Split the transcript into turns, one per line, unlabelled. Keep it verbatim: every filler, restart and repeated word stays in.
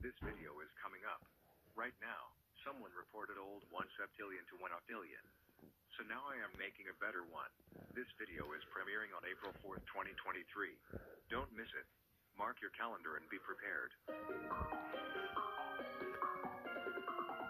This video is coming up. Right now, someone reported old one septillion to one octillion. So now I am making a better one. This video is premiering on April fourth, twenty twenty-three. Don't miss it. Mark your calendar and be prepared.